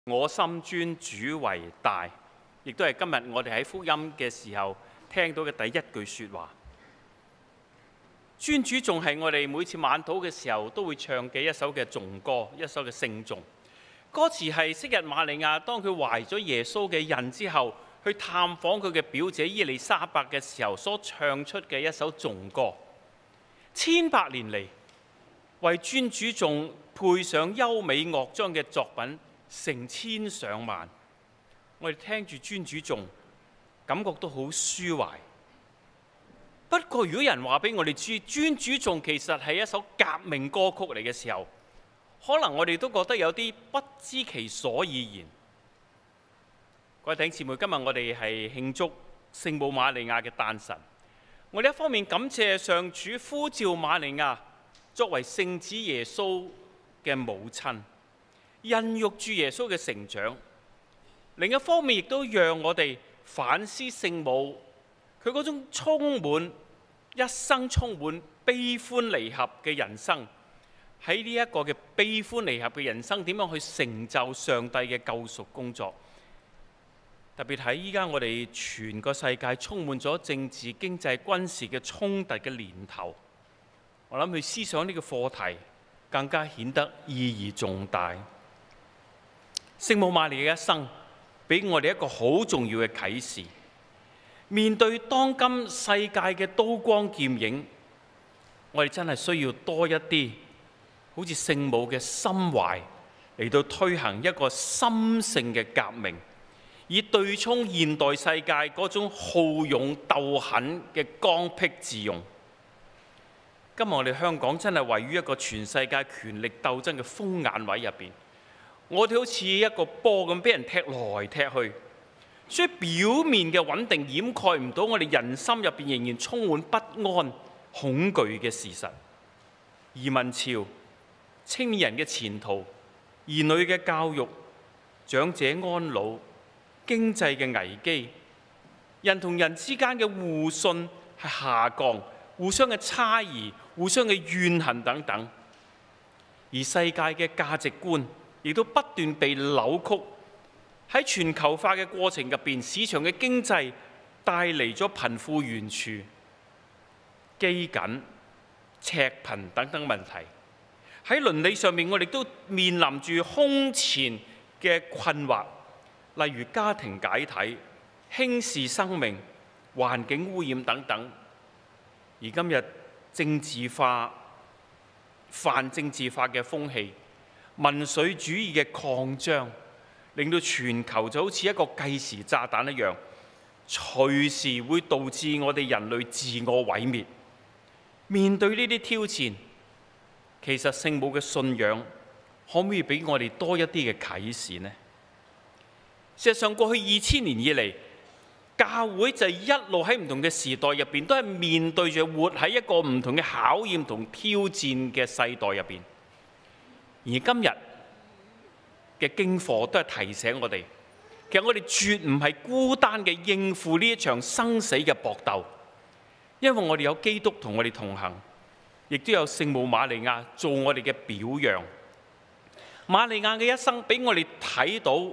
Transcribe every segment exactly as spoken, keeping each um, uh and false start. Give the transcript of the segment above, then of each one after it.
我心尊主為大，亦都係今日我哋喺福音嘅時候聽到嘅第一句說話。尊主頌係我哋每次晚禱嘅時候都會唱嘅一首嘅頌歌，一首嘅聖頌。歌詞係昔日瑪利亞當佢懷咗耶穌嘅孕之後，去探訪佢嘅表姐伊麗莎白嘅時候所唱出嘅一首頌歌。千百年嚟，為尊主頌配上優美樂章嘅作品成千上萬，我哋聽住尊主頌，感覺都好舒懷。不過，如果有人話俾我哋知尊主頌其實係一首革命歌曲嚟嘅時候，可能我哋都覺得有啲不知其所以然。各位弟兄姊妹，今日我哋係慶祝聖母瑪利亞嘅誕辰。我哋一方面感謝上主呼召瑪利亞作為聖子耶穌嘅母親，孕育住耶穌嘅成長；另一方面亦都讓我哋反思聖母佢嗰種充滿一生充滿悲歡離合嘅人生，喺呢一個嘅悲歡離合嘅人生點樣去成就上帝嘅救贖工作。特別喺依家我哋全個世界充滿咗政治、經濟、軍事嘅衝突嘅年頭，我諗去思想呢個課題更加顯得意義重大。聖母瑪利亞嘅一生俾我哋一個好重要嘅啟示。面對當今世界嘅刀光劍影，我哋真係需要多一啲好似聖母嘅心懷嚟到推行一個心性嘅革命，以對沖現代世界嗰種好勇鬥狠嘅剛愎自用。今日我哋香港真係位於一個全世界權力鬥爭嘅風眼位入邊，我哋好似一個波咁俾人踢來踢去，所以表面嘅穩定掩蓋唔到我哋人心入邊仍然充滿不安、恐懼嘅事實。移民潮、青年人嘅前途、兒女嘅教育、長者安老、經濟嘅危機、人同人之間嘅互信係下降，互相嘅差異、互相嘅怨恨等等，而世界嘅價值觀亦都不斷被扭曲。喺全球化嘅過程入邊，市場嘅經濟帶嚟咗貧富懸殊、饑饉、赤貧等等問題。喺倫理上面，我哋都面臨住空前嘅困惑，例如家庭解體、輕視生命、環境污染等等。而今日政治化、泛政治化嘅風氣、民粹主義嘅擴張，令到全球就好似一個計時炸彈一樣，隨時會導致我哋人類自我毀滅。面對呢啲挑戰，其實聖母嘅信仰可唔可以俾我哋多一啲嘅啟示呢？事實上，過去二千年以嚟，教會就一路喺唔同嘅時代入邊，都係面對住活喺一個唔同嘅考驗同挑戰嘅世代入邊。而今日嘅經課都係提醒我哋，其實我哋絕唔係孤單嘅應付呢一場生死嘅搏鬥，因為我哋有基督同我哋同行，亦都有聖母瑪利亞做我哋嘅表樣。瑪利亞嘅一生俾我哋睇到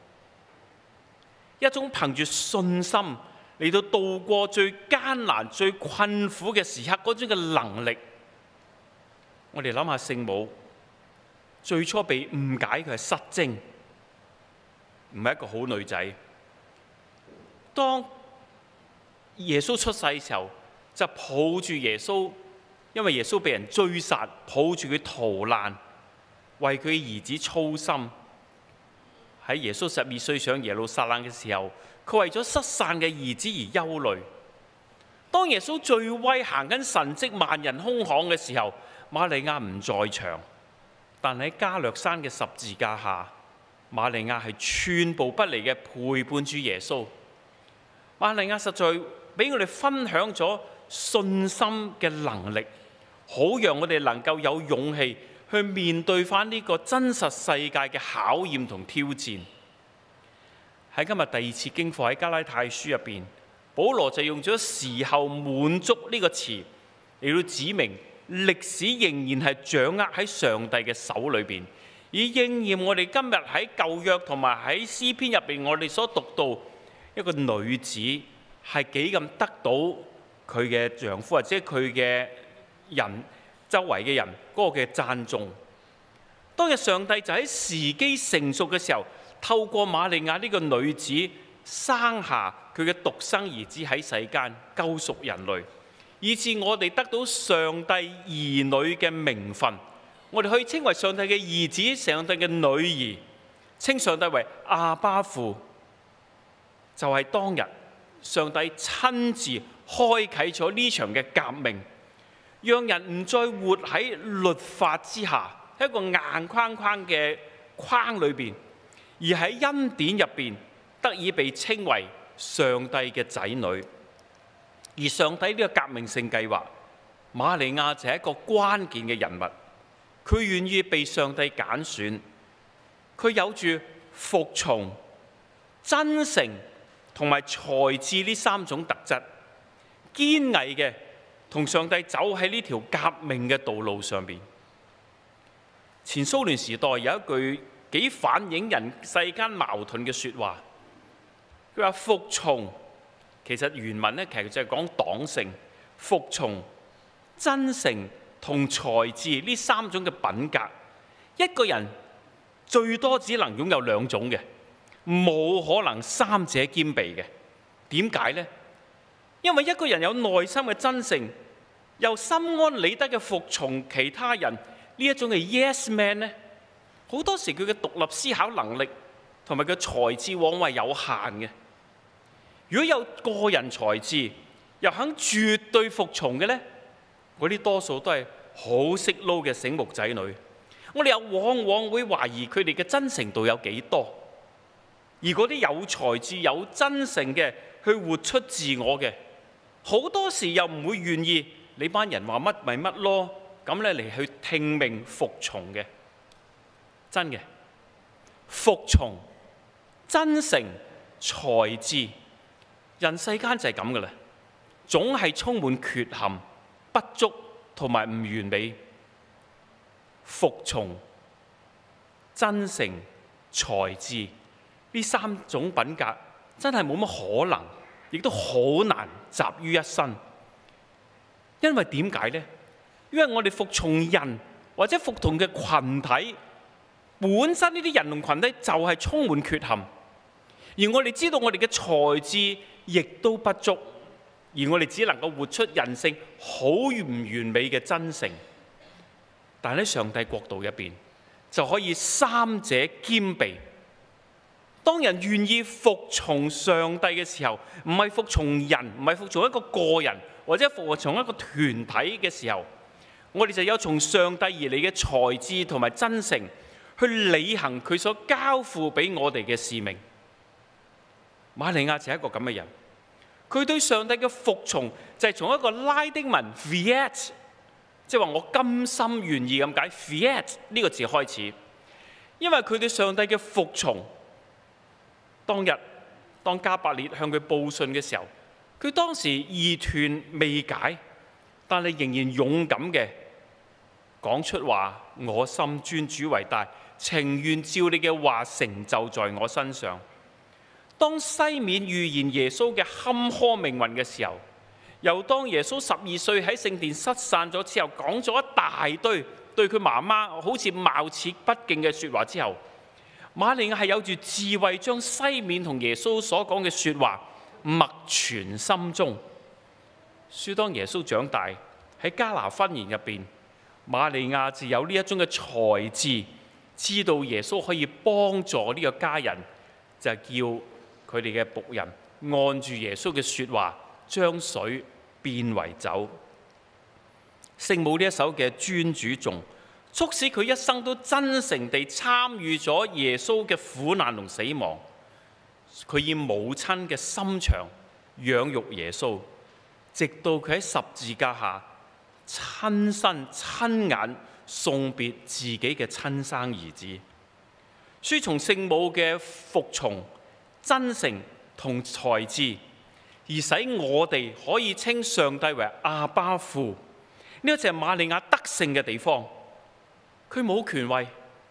一種憑住信心嚟到度過最艱難、最困苦嘅時刻嗰種嘅能力。我哋諗下聖母最初被誤解佢係失貞，唔係一個好女仔。當耶穌出世嘅時候，就抱住耶穌，因為耶穌被人追殺，抱住佢逃難，為佢兒子操心。喺耶穌十二歲上耶路撒冷嘅時候，佢為咗失散嘅兒子而憂慮。當耶穌最威行緊神蹟萬人空巷嘅時候，瑪利亞唔在場。但喺加略山嘅十字架下，瑪利亞係寸步不離嘅陪伴住耶穌。瑪利亞實在俾我哋分享咗信心嘅能力，好讓我哋能夠有勇氣去面對翻呢個真實世界嘅考驗同挑戰。喺今日第二次經課喺加拉太書入邊，保羅就用咗時候滿足呢個詞嚟到指明歷史仍然係掌握喺上帝嘅手裏邊， 以應驗我哋今日喺舊約同埋喺詩篇入邊我哋所讀到一個女子係幾咁得到佢嘅丈夫或者佢嘅人周圍嘅人嗰個嘅讚頌。當日上帝就喺時機成熟嘅時候，透過瑪利亞呢個女子生下佢嘅獨生兒子喺世間救贖人類，以致我哋得到上帝兒女嘅名分。我哋可以稱為上帝嘅兒子、上帝嘅女兒，稱上帝為阿爸父。就係當日上帝親自開啟咗呢場嘅革命，讓人唔再活喺律法之下，喺一個硬框框嘅框裏邊，而喺恩典入邊得以被稱為上帝嘅仔女。而上帝呢個革命性計劃，瑪利亞就係一個關鍵嘅人物。佢願意被上帝揀選，佢有住服從、真誠同埋才智呢三種特質，堅毅嘅同上帝走喺呢條革命嘅道路上邊。前蘇聯時代有一句幾反映人世間矛盾嘅説話，佢話服從，其實原文咧其實就係講黨性，服從、真誠同才智呢三種嘅品格，一個人最多只能擁有兩種嘅，冇可能三者兼備嘅。點解呢？因為一個人有內心嘅真誠，又心安理得嘅服從其他人，呢一種嘅 yes man 呢，好多時佢嘅獨立思考能力同埋佢才智往往係有限嘅。如果有個人才智又肯絕對服從嘅呢，嗰啲多數都係好識撈嘅醒目仔女，我哋又往往會懷疑佢哋嘅真誠度有幾多。而嗰啲有才智、有真誠嘅去活出自我嘅，好多時又唔會願意你班人話乜咪乜咯，咁咧嚟去聽命服從嘅。真嘅，服從、真誠、才智，人世間就係咁噶啦，總係充滿缺陷、不足同埋唔完美。服從、真誠、才智呢三種品格真係冇乜可能，亦都好難集於一身。因為點解呢？因為我哋服從人或者服從嘅群體，本身呢啲人同群體就係充滿缺陷，而我哋知道我哋嘅才智亦都不足，而我哋只能夠活出人性好唔完美嘅真誠。但喺上帝國度入邊就可以三者兼備。當人願意服從上帝嘅時候，唔係服從人，唔係服從一個個人或者服從一個團體嘅時候，我哋就有從上帝而嚟嘅才智同埋真誠去履行佢所交付俾我哋嘅使命。瑪利亞就係一個咁嘅人，佢對上帝嘅服從就係從一個拉丁文 fiat， 即係話我甘心願意咁解 fiat 呢個字開始。因為佢對上帝嘅服從，當日當加百列向佢報信嘅時候，佢當時疑團未解，但係仍然勇敢嘅講出話：我心尊主為大，情願照你嘅話成就在我身上。當西面預言耶穌嘅坎坷命運嘅時候，又當耶穌十二歲喺聖殿失散咗之後，講咗一大堆對佢媽媽好似貌似不敬嘅説話之後，瑪利亞係有住智慧，將西面同耶穌所講嘅説話默存心中。書當耶穌長大喺迦拿婚宴入邊，瑪利亞就有呢一種嘅才智，知道耶穌可以幫助呢個家人，就係叫佢哋嘅僕人按住耶穌嘅説話，將水變為酒。聖母呢一首嘅尊主頌，促使佢一生都真誠地參與咗耶穌嘅苦難同死亡。佢以母親嘅心腸養育耶穌，直到佢喺十字架下親身親眼送別自己嘅親生兒子。書從聖母嘅服從、真誠同才智，而使我哋可以稱上帝為阿爸父。呢一隻係瑪利亞得勝嘅地方。佢冇權位，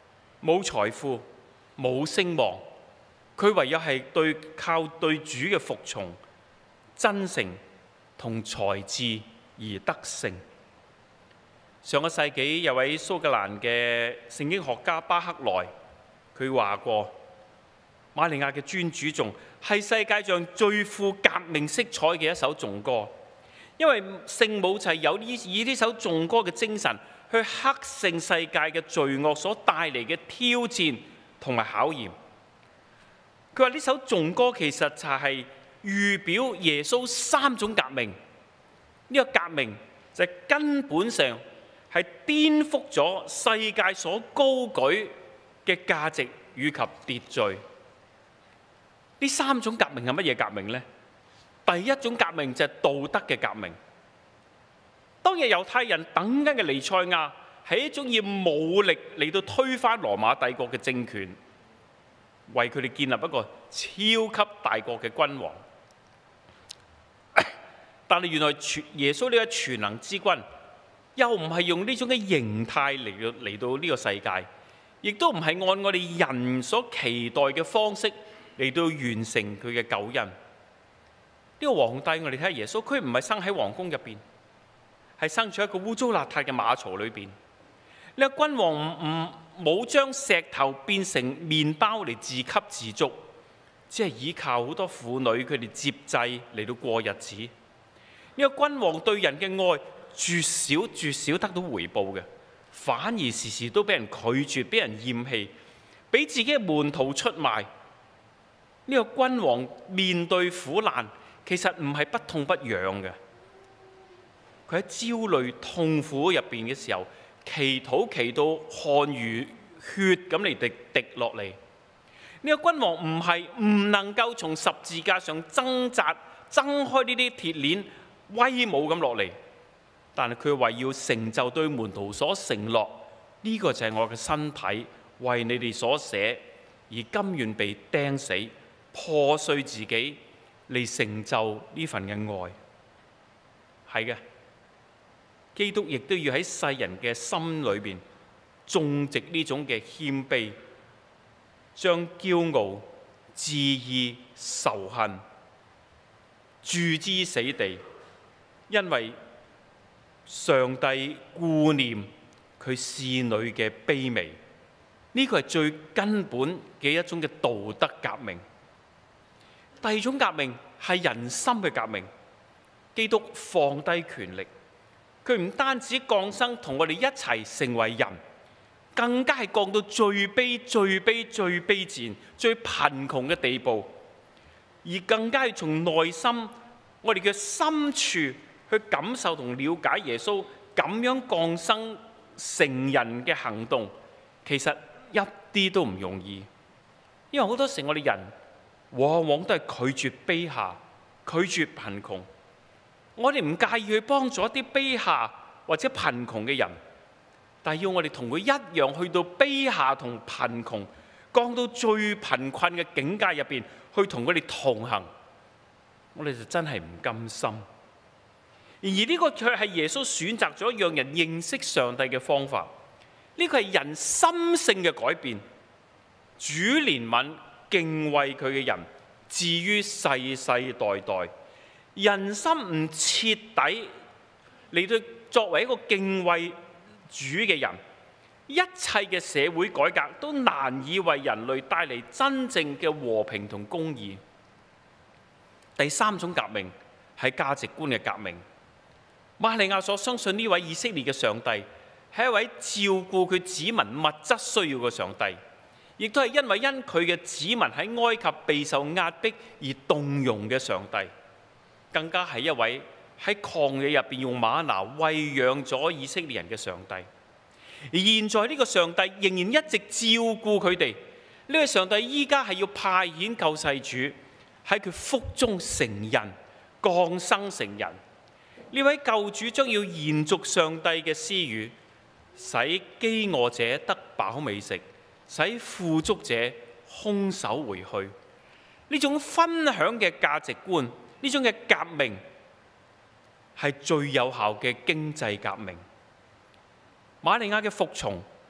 冇財富，冇聲望，佢唯有係對靠對主嘅服從、真誠同才智而得勝。上個世紀有位蘇格蘭嘅聖經學家巴克萊，佢話過瑪利亞嘅尊主頌係世界上最富革命色彩嘅一首頌歌，因為聖母就係有呢以呢首頌歌嘅精神去克勝世界嘅罪惡所帶嚟嘅挑戰同埋考驗。佢話呢首頌歌其實就係預表耶穌三種革命，呢、這個革命就係根本上係顛覆咗世界所高舉嘅價值與及秩序。呢三種革命係乜嘢革命呢？第一種革命就係道德嘅革命。當日猶太人等緊嘅彌賽亞係一種以武力嚟到推翻羅馬帝國嘅政權，為佢哋建立一個超級大國嘅君王。但係原來耶穌呢個全能之君，又唔係用呢種嘅形態嚟到嚟到呢個世界，亦都唔係按我哋人所期待嘅方式嚟到完成佢嘅救恩。呢、這個皇帝我哋睇下耶穌，佢唔係生喺皇宮入邊，係生喺一個污糟邋遢嘅馬槽裏邊。呢、這個君王唔唔冇將石頭變成麵包嚟自給自足，只係依靠好多婦女佢哋接濟嚟到過日子。呢、這個君王對人嘅愛絕少絕少得到回報嘅，反而時時都俾人拒絕，俾人厭棄，俾自己嘅門徒出賣。呢、這個君王面對苦難，其實唔係不痛不癢嘅。佢喺焦慮痛苦入邊嘅時候，祈禱祈到汗如血咁嚟滴滴落嚟。呢、這個君王唔係唔能夠從十字架上掙扎掙開呢啲鐵鏈，威武咁落嚟。但係佢為要成就對門徒所承諾，呢、這個就係我嘅身體，為你哋所捨，而甘願被釘死，破碎自己嚟成就呢份嘅愛。係嘅，基督亦都要喺世人嘅心裏邊種植呢種嘅謙卑，將驕傲、自義、仇恨注之死地，因為上帝顧念佢侍女嘅卑微，呢個係最根本嘅一種嘅道德革命。第二種革命係人心嘅革命。基督放低權力，佢唔單止降生同我哋一齊成為人，更加係降到最卑、最卑、最卑賤、最貧窮嘅地步，而更加係從內心我哋嘅深處去感受同了解耶穌咁樣降生成人嘅行動，其實一啲都唔容易。因為好多時我哋人往往都係拒絕卑下、拒絕貧窮。我哋唔介意去幫助一啲卑下或者貧窮嘅人，但係要我哋同佢一樣去到卑下同貧窮，降到最貧困嘅境界入邊，去同佢哋同行，我哋就真係唔甘心。然而呢個卻係耶穌選擇咗讓人認識上帝嘅方法，呢個係人心性嘅改變。主憐憫敬畏佢嘅人，至於世世代代。人心唔徹底嚟到作為一個敬畏主嘅人，一切嘅社會改革都難以為人類帶嚟真正嘅和平同公義。第三種革命係價值觀嘅革命。瑪利亞所相信呢位以色列嘅上帝係一位照顧佢子民物質需要嘅上帝，亦都係因為因佢嘅子民喺埃及備受壓迫而動容嘅上帝，更加係一位喺曠野入邊用嗎哪餵養咗以色列人嘅上帝。而現在呢個上帝仍然一直照顧佢哋，呢個上帝依家係要派遣救世主喺佢腹中成人，降生成人。呢位救主將要延續上帝嘅私語，使飢餓者得飽美食，使富足者空手回去。呢種分享嘅價值觀，呢種嘅革命係最有效嘅經濟革命。瑪利亞嘅服從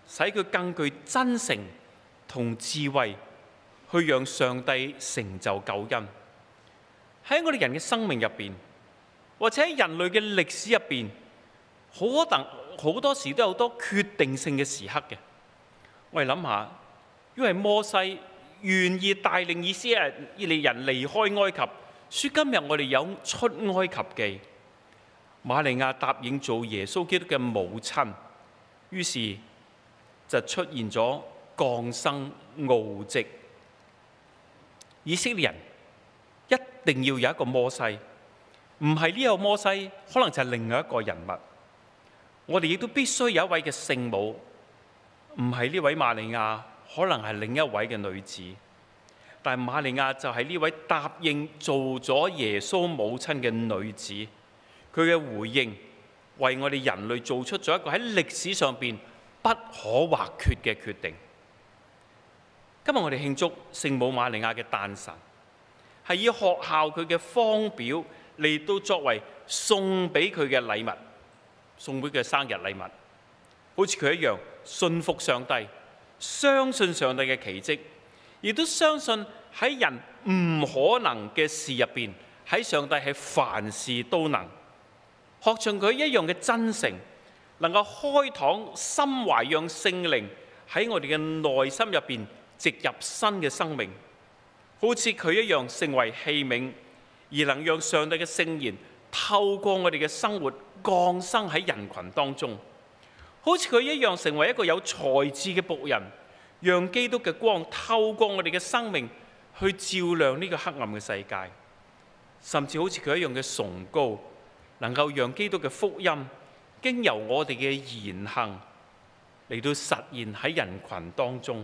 使佢更具真誠同智慧，去讓上帝成就救恩。喺我哋人嘅生命入邊，或者喺人類嘅歷史入邊，可能好多時都有好多決定性嘅時刻嘅。我哋諗下，因為摩西願意帶領以色列人離開埃及，說今日我哋有出埃及記。瑪利亞答應做耶穌基督嘅母親，於是就出現咗降生奧蹟。以色列人一定要有一個摩西，唔係呢個摩西，可能就係另外一個人物。我哋亦都必須有一位嘅聖母，唔係呢位瑪利亞，可能係另一位嘅女子。但係瑪利亞就係呢位答應做咗耶穌母親嘅女子，佢嘅回應為我哋人類做出咗一個喺歷史上邊不可或缺嘅決定。今日我哋慶祝聖母瑪利亞嘅誕辰，係以學校佢嘅方表嚟到作為送俾佢嘅禮物，送俾佢嘅生日禮物，好似佢一樣信服上帝，相信上帝嘅奇蹟，亦都相信喺人唔可能嘅事入邊，喺上帝係凡事都能。學像佢一樣嘅真誠，能夠開膛心懷，讓聖靈喺我哋嘅內心入邊植入新嘅生命，好似佢一樣成為器皿，而能讓上帝嘅聖言透過我哋嘅生活降生喺人群當中，好似佢一樣成為一個有才智嘅僕人，讓基督嘅光透過我哋嘅生命去照亮呢個黑暗嘅世界，甚至好似佢一樣嘅崇高，能夠讓基督嘅福音經由我哋嘅言行嚟到實現喺人群當中。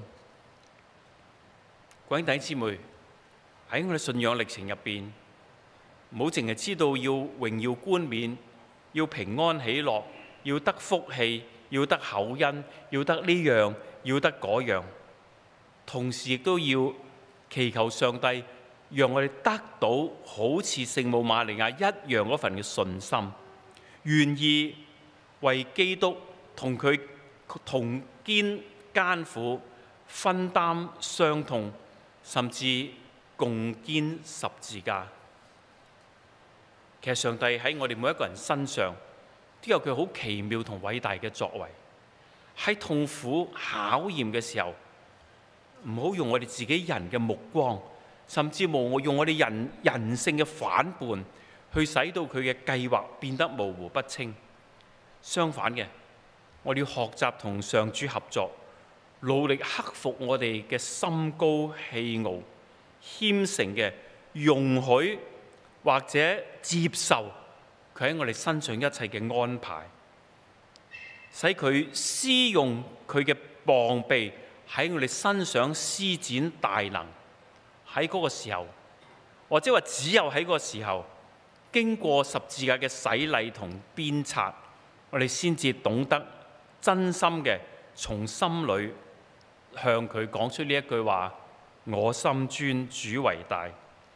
各位弟兄姊妹，喺我哋信仰歷程入邊，唔好淨係知道要榮耀冠冕，要平安喜樂，要得福氣，要得厚恩，要得呢樣，要得嗰樣，同時亦都要祈求上帝讓我哋得到好似聖母瑪利亞一樣嗰份嘅信心，願意為基督同佢同肩艱苦，分擔傷痛，甚至共肩十字架。其實上帝喺我哋每一個人身上都有佢好奇妙同偉大嘅作為。喺痛苦考驗嘅時候，唔好用我哋自己人嘅目光，甚至無用我哋人人性嘅反叛，去使到佢嘅計劃變得模糊不清。相反嘅，我哋要學習同上主合作，努力克服我哋嘅心高氣傲，謙誠嘅容許或者接受佢喺我哋身上一切嘅安排，使佢施用佢嘅膀臂喺我哋身上施展大能。喺嗰個時候，或者話只有喺嗰個時候，經過十字架嘅洗禮同鞭策，我哋先至懂得真心嘅從心裏向佢講出呢一句話：我心尊主為大。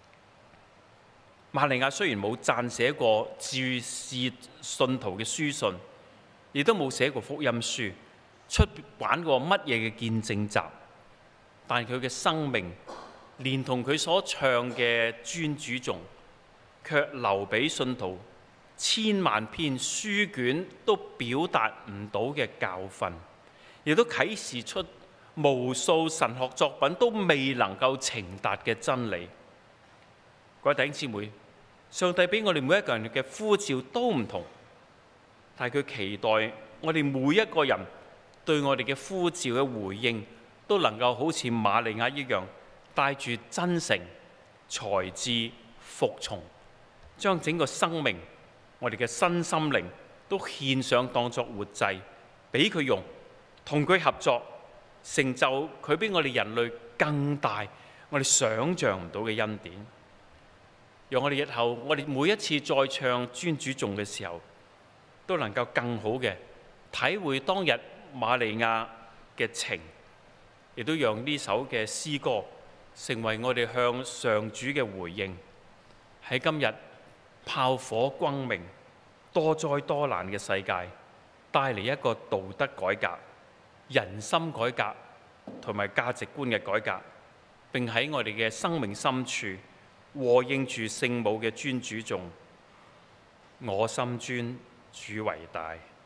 瑪利亞雖然冇撰寫過注釋信徒嘅書信，亦都冇寫過福音書，出版過乜嘢嘅見證集，但佢嘅生命連同佢所唱嘅尊主頌，卻留俾信徒千萬篇書卷都表達唔到嘅教訓，亦都啟示出無數神學作品都未能夠呈達嘅真理。各位弟兄姊妹，上帝俾我哋每一個人嘅呼召都唔同，但係佢期待我哋每一個人對我哋嘅呼召嘅回應，都能夠好似瑪利亞一樣，帶住真誠、才智、服從，將整個生命、我哋嘅身心靈都獻上當作活祭，俾佢用，同佢合作，成就佢比我哋人類更大、我哋想象唔到嘅恩典。讓我哋日後，我哋每一次再唱尊主頌嘅時候，都能夠更好嘅體會當日瑪利亞嘅情，亦都讓呢首嘅詩歌成為我哋向上主嘅回應。喺今日炮火轟鳴、多災多難嘅世界，帶嚟一個道德改革， 人心改革同埋價值觀嘅改革，並喺我哋嘅生命深處和應住聖母嘅尊主頌。我心尊主為大。